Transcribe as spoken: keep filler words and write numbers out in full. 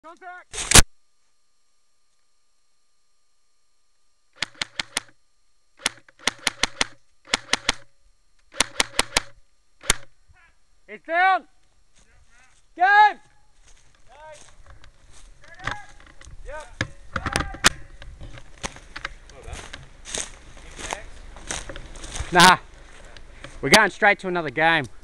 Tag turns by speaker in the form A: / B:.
A: Contact! It's down! Game! Yep. Nah, we're going straight to another game.